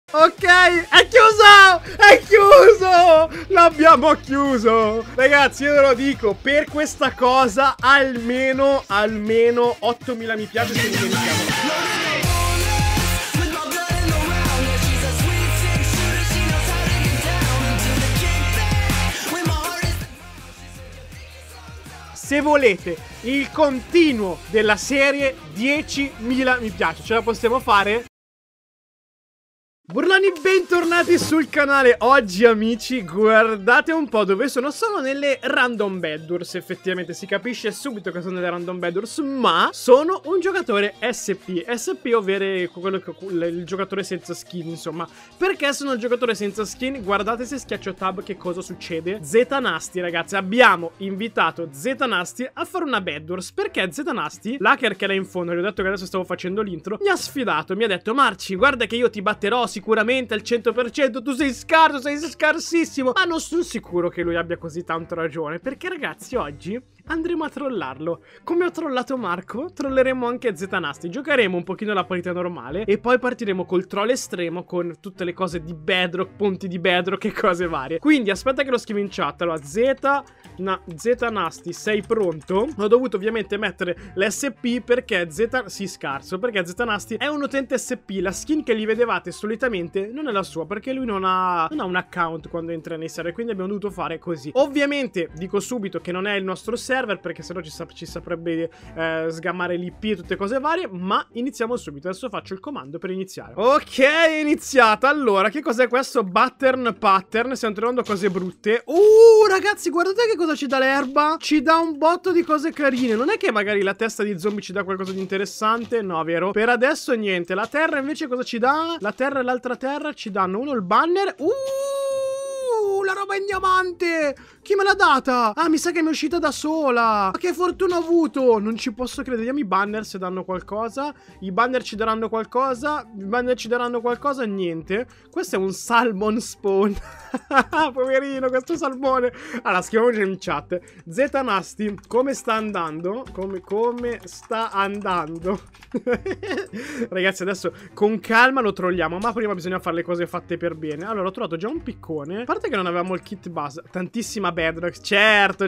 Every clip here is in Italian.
Ok, è chiuso! È chiuso! L'abbiamo chiuso! Ragazzi, io ve lo dico, per questa cosa almeno 8.000 mi piace se li meritiamo. Se volete il continuo della serie 10.000 mi piace, ce la possiamo fare? Burlani, bentornati sul canale. Oggi amici, guardate un po' dove sono. Sono nelle Random Bedwars. Effettivamente si capisce subito che sono nelle Random Bedwars, ma sono un giocatore SP. SP, ovvero quello che, il giocatore senza skin, insomma. Perché sono il giocatore senza skin? Guardate se schiaccio tab che cosa succede. Zetanasti, ragazzi, abbiamo invitato Zetanasti a fare una Bedwars. Perché Zetanasti, l'hacker che era in fondo, gli ho detto che adesso stavo facendo l'intro, mi ha sfidato, mi ha detto: Marci, guarda che io ti batterò sicuramente al 100%, tu sei scarso, sei scarsissimo. Ma non sono sicuro che lui abbia così tanto ragione, perché ragazzi oggi andremo a trollarlo. Come ho trollato Marco, trolleremo anche Zetanasti. Giocheremo un pochino la partita normale e poi partiremo col troll estremo con tutte le cose di Bedrock, punti di Bedrock e cose varie. Quindi aspetta che lo scrivo in chat. Allora, Zetanasti, sei pronto? Ho dovuto ovviamente mettere l'SP perché scarso, perché Zetanasti è un utente SP. La skin che gli vedevate solitamente non è la sua, perché lui non ha un account quando entra nei server, quindi abbiamo dovuto fare così. Ovviamente dico subito che non è il nostro server, perché sennò ci saprebbe sgammare l'IP e tutte cose varie, ma iniziamo subito. Adesso faccio il comando per iniziare. Ok, è iniziata. Allora, che cos'è questo? Pattern. Stiamo trovando cose brutte. Ragazzi, guardate che cosa ci dà l'erba. Ci dà un botto di cose carine. Non è che magari la testa di zombie ci dà qualcosa di interessante? No, vero? Per adesso niente. La terra invece cosa ci dà? La terra e l'altra terra ci danno uno il banner. La roba in diamante! Chi me l'ha data? Ah, mi sa che mi è uscita da sola. Ma che fortuna ho avuto! Non ci posso credere. Vediamo i banner se danno qualcosa. I banner ci daranno qualcosa. I banner ci daranno qualcosa. Niente. Questo è un salmon spawn. Poverino, questo salmone. Allora, scriviamoci in chat. Zetanasti, come sta andando? Come sta andando? Ragazzi, adesso con calma lo trolliamo, ma prima bisogna fare le cose fatte per bene. Allora, ho trovato già un piccone. A parte che non avevamo il kit base. Tantissima bedrock. Certo,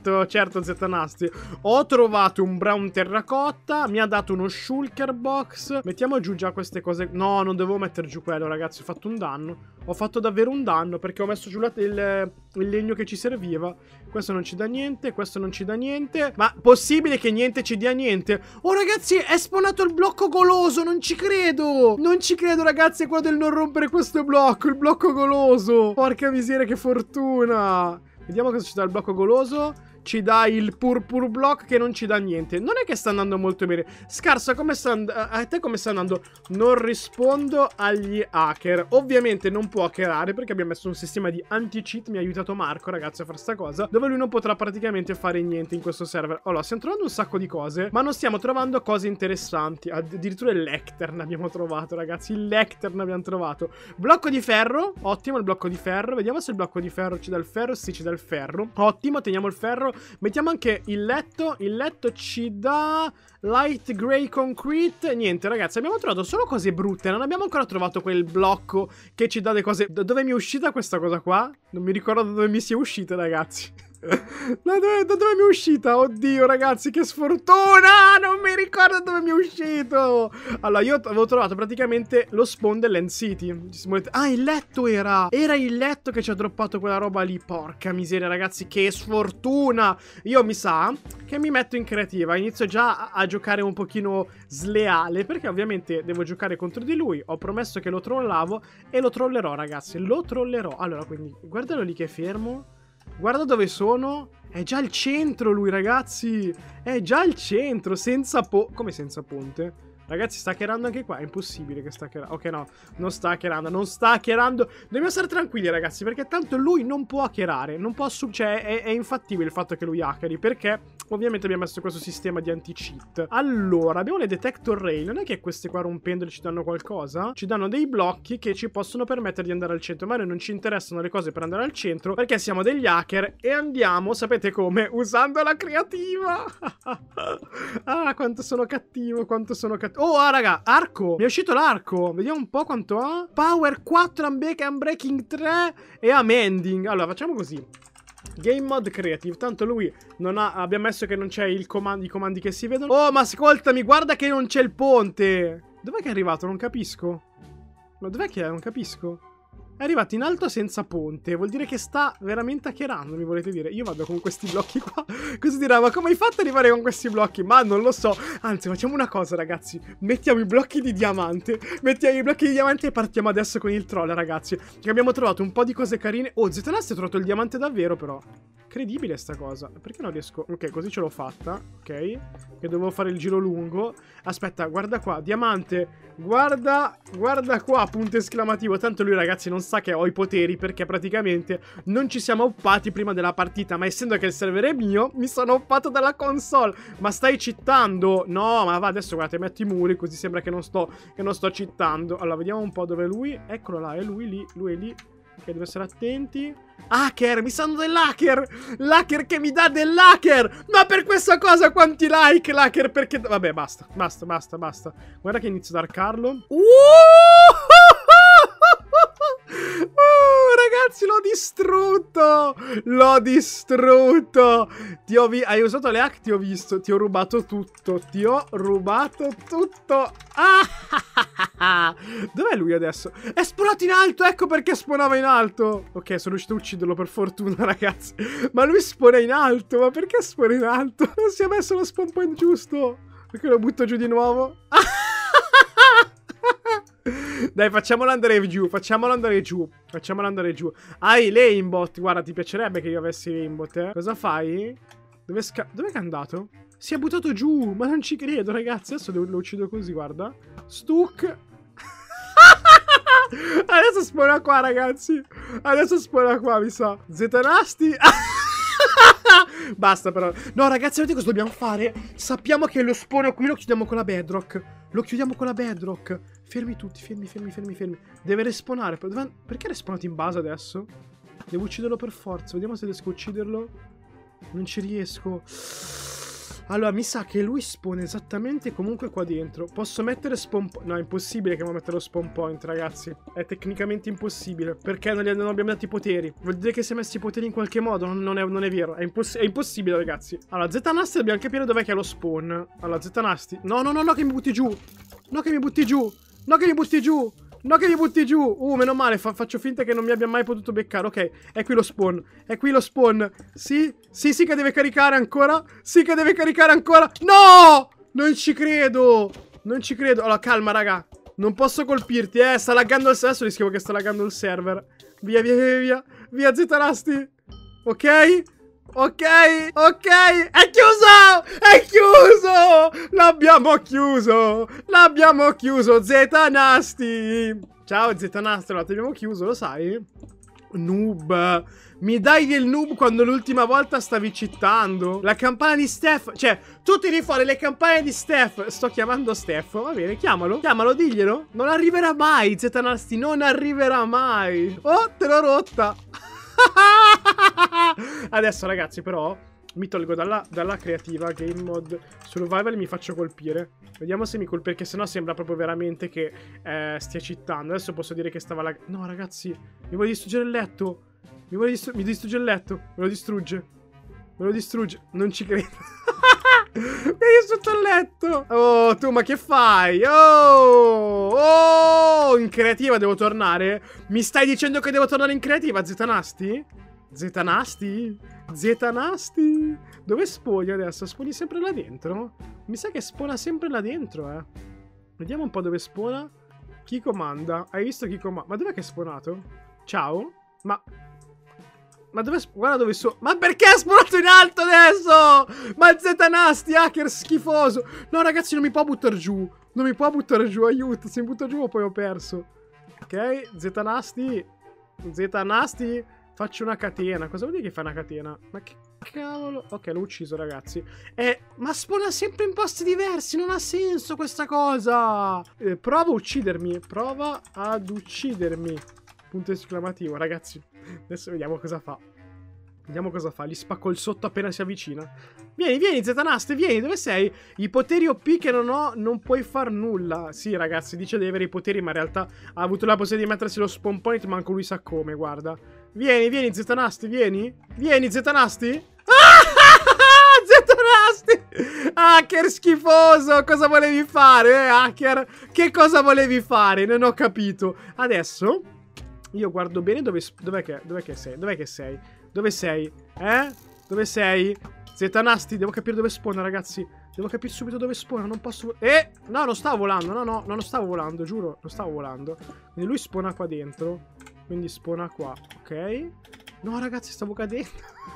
Zetanasti. Ho trovato un brown terracotta. Mi ha dato uno shulker box. Mettiamo giù già queste cose. No, non dovevo mettere giù quello, ragazzi. Ho fatto un danno. Ho fatto davvero un danno, perché ho messo giù il legno che ci serviva. Questo non ci dà niente, questo non ci dà niente. Ma possibile che niente ci dia niente? Oh ragazzi, è spawnato il blocco goloso, non ci credo. Non ci credo, ragazzi, è quello del non rompere questo blocco, il blocco goloso. Porca miseria, che fortuna. Vediamo cosa ci dà il blocco goloso. Ci dà il purpur block che non ci dà niente. Non è che sta andando molto bene. Scarsa, come sta a te come sta andando? Non rispondo agli hacker. Ovviamente non può hackerare perché abbiamo messo un sistema di anti-cheat. Mi ha aiutato Marco, ragazzi, a fare sta cosa, dove lui non potrà praticamente fare niente in questo server. Allora, stiamo trovando un sacco di cose, ma non stiamo trovando cose interessanti. Addirittura il lectern abbiamo trovato, ragazzi. Il lectern abbiamo trovato. Blocco di ferro. Ottimo il blocco di ferro. Vediamo se il blocco di ferro ci dà il ferro. Sì, ci dà il ferro. Ottimo, teniamo il ferro. Mettiamo anche il letto. Il letto ci dà light grey concrete. Niente, ragazzi, abbiamo trovato solo cose brutte. Non abbiamo ancora trovato quel blocco che ci dà le cose. Da dove mi è uscita questa cosa qua? Non mi ricordo da dove mi sia uscita, ragazzi. Da dove mi è uscita? Oddio, ragazzi, che sfortuna! Non mi ricordo dove mi è uscito. Allora, io avevo trovato praticamente lo spawn dell'End City. Ah, il letto era. Era il letto che ci ha droppato quella roba lì. Porca miseria, ragazzi, che sfortuna. Io mi sa che mi metto in creativa. Inizio già a giocare un pochino sleale, perché ovviamente devo giocare contro di lui. Ho promesso che lo trollavo e lo trollerò, ragazzi. Lo trollerò. Allora, quindi, guardalo lì che è fermo. Guarda dove sono. È già al centro lui, ragazzi. È già al centro, senza come senza ponte? Ragazzi, sta hackerando anche qua. È impossibile che sta hackerando. Ok, no, non sta hackerando. Non sta hackerando. Dobbiamo stare tranquilli, ragazzi, perché tanto lui non può hackerare. Non può cioè, è infattibile il fatto che lui hackeri, perché Ovviamente abbiamo messo questo sistema di anti-cheat. Allora, abbiamo le detector rail. Non è che queste qua rompendole ci danno qualcosa? Ci danno dei blocchi che ci possono permettere di andare al centro. Ma a noi non ci interessano le cose per andare al centro, perché siamo degli hacker e andiamo, sapete come? Usando la creativa. Ah, quanto sono cattivo, quanto sono cattivo. Oh, raga, arco. Mi è uscito l'arco. Vediamo un po' quanto ha. Power 4, Unbreaking 3 e Amending. Allora, facciamo così. Game Mode Creative. Tanto lui non ha... Abbiamo messo che non c'è i comandi che si vedono. Oh, ma ascoltami, guarda che non c'è il ponte. Dov'è che è arrivato? Non capisco. Ma dov'è che è? Non capisco. È arrivato in alto senza ponte. Vuol dire che sta veramente hackerando, mi volete dire? Io vado con questi blocchi qua. Così dirà, ma come hai fatto ad arrivare con questi blocchi? Ma non lo so. Anzi, facciamo una cosa, ragazzi. Mettiamo i blocchi di diamante. Mettiamo i blocchi di diamante e partiamo adesso con il troll, ragazzi. Che abbiamo trovato un po' di cose carine. Oh, Zetanasti ha trovato il diamante davvero, però. Incredibile sta cosa. Perché non riesco? Ok, così ce l'ho fatta. Ok. Che dovevo fare il giro lungo. Aspetta, guarda qua. Diamante. Guarda qua, punto esclamativo. Tanto lui, ragazzi, non sa che ho i poteri, perché praticamente non ci siamo uppati prima della partita. Ma essendo che il server è mio, mi sono uppato dalla console. Ma stai cheatando? No, ma va, adesso guardate, metto i muri, così sembra che non sto cheatando. Allora, vediamo un po' dove è lui. Eccolo là, è lui lì, lui è lì. Ok, devo essere attenti. Hacker, mi sanno dell'hacker. L'hacker che mi dà dell'hacker. Ma per questa cosa quanti like l'hacker? Perché... Vabbè, basta. Guarda che inizio ad arcarlo. Ragazzi, l'ho distrutto. L'ho distrutto. Hai usato le hack, ti ho visto. Ti ho rubato tutto. Ti ho rubato tutto. Ah! Dov'è lui adesso? È spawnato in alto. Ecco perché spawnava in alto. Ok, sono riuscito a ucciderlo per fortuna, ragazzi. Ma lui spawna in alto. Ma perché spawna in alto? Non si è messo lo spawn point giusto. Perché lo butto giù di nuovo? Dai, facciamolo andare giù. Facciamolo andare giù. Hai l'aimbot. Guarda, ti piacerebbe che io avessi l'aimbot, eh? Cosa fai? Dov'è che è andato? Si è buttato giù. Ma non ci credo, ragazzi. Adesso lo uccido così, guarda. Stuck. Adesso spawna qua, ragazzi. Adesso spawna qua, mi sa. Zetanasti. Basta però. No, ragazzi, vedete cosa dobbiamo fare? Sappiamo che lo spawn qui lo chiudiamo con la bedrock. Lo chiudiamo con la bedrock. Fermi tutti, fermi. Deve respawnare. Perché è respawnato in base adesso? Devo ucciderlo per forza. Vediamo se riesco a ucciderlo. Non ci riesco. Allora, mi sa che lui spawna esattamente comunque qua dentro. Posso mettere spawn point? No, è impossibile che mi mettere lo spawn point, ragazzi. È tecnicamente impossibile. Perché non abbiamo dato i poteri. Vuol dire che si è messi i poteri in qualche modo. Non è vero. È impossibile, ragazzi. Allora, Zetanasti dobbiamo capire dov'è che è lo spawn. Allora, Zetanasti. No, che mi butti giù. No, che mi butti giù. Meno male, faccio finta che non mi abbia mai potuto beccare. Ok, è qui lo spawn. Sì, che deve caricare ancora. No! Non ci credo. Allora, calma, raga. Non posso colpirti, sta laggando il server. Adesso rischio che sta laggando il server. Via, Zetanasti. Ok. È chiuso. L'abbiamo chiuso. Zetanasti. Ciao, Zetanasti. Allora, ti abbiamo chiuso, lo sai? Noob. Mi dai del noob quando l'ultima volta stavi cheatando? La campana di Steph. Cioè, tu tiri fuori le campane di Steph. Sto chiamando Steph. Va bene, chiamalo, diglielo. Non arriverà mai, Zetanasti. Non arriverà mai. Oh, te l'ho rotta. Adesso, ragazzi, però mi tolgo dalla creativa Game Mode Survival e mi faccio colpire. Vediamo se mi colpisce, perché sennò sembra proprio veramente che stia cheatando. Adesso posso dire che stava no, ragazzi, mi vuole distruggere il letto. Mi distrugge il letto. Me lo distrugge. Non ci credo. Mi hai distrutto il letto. Oh, tu, ma che fai? Oh, in creativa devo tornare? Mi stai dicendo che devo tornare in creativa, Zetanasti? Dove spogli adesso? Spogli sempre là dentro? Mi sa che spawna sempre là dentro, eh. Vediamo un po' dove spawna. Chi comanda? Hai visto chi comanda? Ma dov'è che è spawnato? Ciao? Ma dove... Guarda dove sono... Ma perché è spawnato in alto adesso? Ma Zetanasti, hacker schifoso. No, ragazzi, non mi può buttare giù. Aiuto. Se mi butto giù poi ho perso. Ok, Zetanasti. Faccio una catena. Cosa vuol dire che fai una catena? Ma che... cavolo? Ok, l'ho ucciso, ragazzi. Ma spawna sempre in posti diversi. Non ha senso questa cosa. Prova a uccidermi. Prova ad uccidermi. Punto esclamativo, ragazzi. Adesso vediamo cosa fa. Vediamo cosa fa. Gli spacco il sotto appena si avvicina. Vieni, vieni, Zetanaste, vieni. Dove sei? I poteri OP che non ho, non puoi far nulla. Sì, ragazzi, dice di avere i poteri, ma in realtà ha avuto la possibilità di mettersi lo spawn point, ma anche lui sa come, guarda. Vieni, vieni, Zetanaste, vieni. Vieni, Zetanaste. Zetanaste! Hacker schifoso! Cosa volevi fare, hacker? Che cosa volevi fare? Non ho capito. Adesso io guardo bene dov'è che sei? Dov'è che sei? Dove sei? Dove sei? Zetanaste, devo capire dove spawna, ragazzi. Devo capire subito dove spawna, non posso... No, non stavo volando, no, non stavo volando, giuro, non stavo volando. Quindi lui spawna qua dentro. Quindi spawna qua, ok? No, ragazzi, stavo cadendo.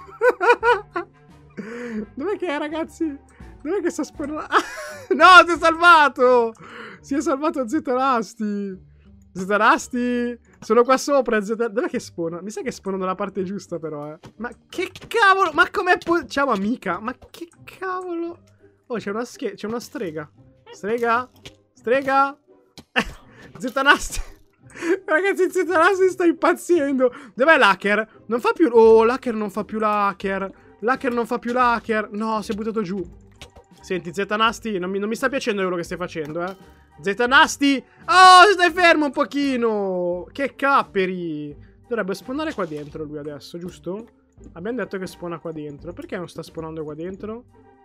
Dov'è che è, ragazzi? Dov'è che sta spawnando? No, si è salvato! Si è salvato Zetanaste. Zetanaste, sono qua sopra. Dov'è che spawna? Mi sa che spawna dalla parte giusta, però, eh. Ma che cavolo? Ma com'è ciao, amica. Ma che cavolo? Oh, c'è una strega. Strega? Strega? Zetanaste. Ragazzi, Zetanaste sta impazzendo. Dov'è l'hacker? Non fa più... Oh, l'hacker non fa più l'hacker. L'hacker non fa più l'hacker. No, si è buttato giù. Senti, Zetanaste, non mi sta piacendo quello che stai facendo, eh. Zetanaste! Oh, stai fermo un pochino! Che capperi! Dovrebbe spawnare qua dentro lui adesso, giusto? Abbiamo detto che spawna qua dentro. Perché non sta spawnando qua dentro?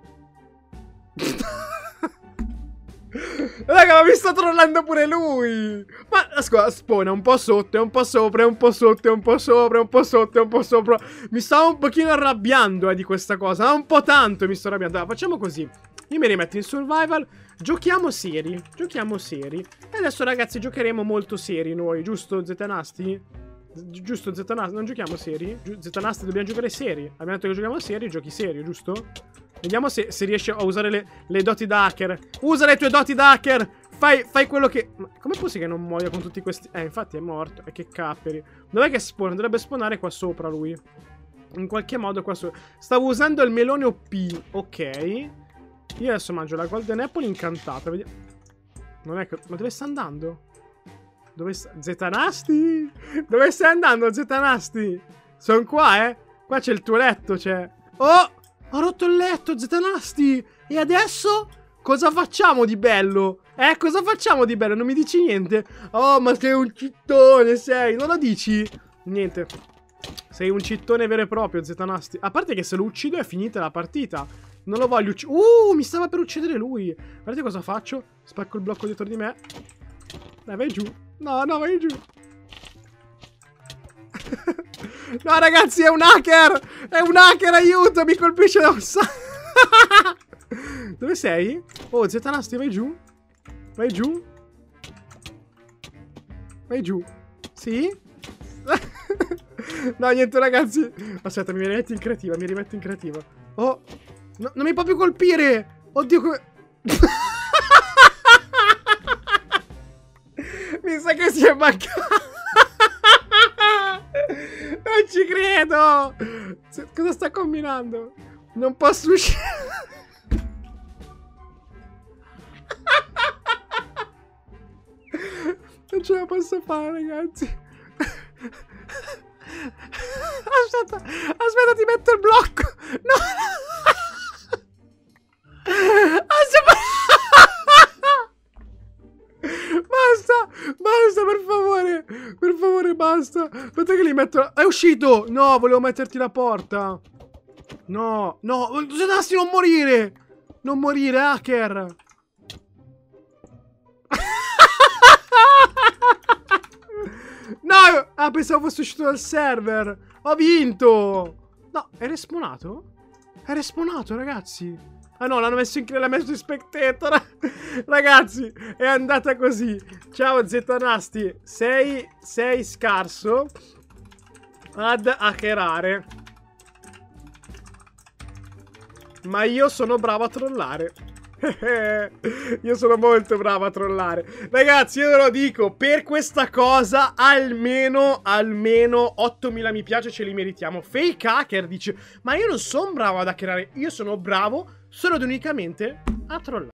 Raga, ma mi sta trollando pure lui! Ma, scusa, spawna un po' sotto, un po' sopra, un po' sotto, un po' sopra, un po' sotto, un po' sopra. Mi stavo un pochino arrabbiando, di questa cosa. Ma un po' tanto mi sto arrabbiando. Allora, facciamo così. Io mi rimetto in survival. Giochiamo seri. Giochiamo seri. E adesso, ragazzi, giocheremo molto seri noi. Giusto, Zetanaste? Giusto, Zetanaste? Non giochiamo seri? Zetanaste, dobbiamo giocare seri. Abbiamo detto che giochiamo seri, giochi serio, giusto? Vediamo se riesci a usare le doti da hacker. Usa le tue doti da hacker. Fai quello che... Ma com'è possibile che non muoia con tutti questi... infatti è morto. E che capperi. Dov'è che spawna? Dovrebbe spawnare qua sopra lui. In qualche modo qua sopra. Stavo usando il melone OP. Ok. Io adesso mangio la golden apple incantata. Vediamo. Non è che... Ma dove sta andando? Dove sta... Zetanaste? Dove stai andando, Zetanaste? Sono qua, eh. Qua c'è il tuo letto, c'è. Oh! Ho rotto il letto, Zetanaste. E adesso? Cosa facciamo di bello? Cosa facciamo di bello? Non mi dici niente? Oh, ma sei un cittone, sei. Non lo dici? Niente. Sei un cittone vero e proprio, Zetanaste. A parte che se lo uccido è finita la partita. Non lo voglio uccidere. Mi stava per uccidere lui. Guardate cosa faccio. Spacco il blocco dietro di me. Dai, vai giù. No, no, vai giù. No, ragazzi, è un hacker. È un hacker, aiuto. Mi colpisce da un sacco. Dove sei? Oh, Zetanaste, vai giù. Vai giù. Vai giù. Sì? No, niente, ragazzi. Aspetta, mi rimetto in creativa. Mi rimetto in creativa. Oh, no, non mi può più colpire. Oddio, come... Mi sa che si è mancato. Non ci credo. Cosa sta combinando? Non posso uscire. Non ce la posso fare, ragazzi. Aspetta, ti metto il blocco. No. Basta, per favore, basta. Aspetta che li metto. È uscito. No, volevo metterti la porta. No, Zetanaste, non morire. Non morire, hacker. No, pensavo fosse uscito dal server. Ho vinto. No, è respawnato? È respawnato, ragazzi. Ah no, l'hanno messo in spectator. Ragazzi, è andata così. Ciao, Zetanaste. Sei scarso ad hackerare. Ma io sono bravo a trollare. Io sono molto bravo a trollare. Ragazzi, io ve lo dico, per questa cosa almeno 8000 mi piace ce li meritiamo. Fake hacker dice, ma io non sono bravo ad hackerare, io sono bravo solo ed unicamente a trollare.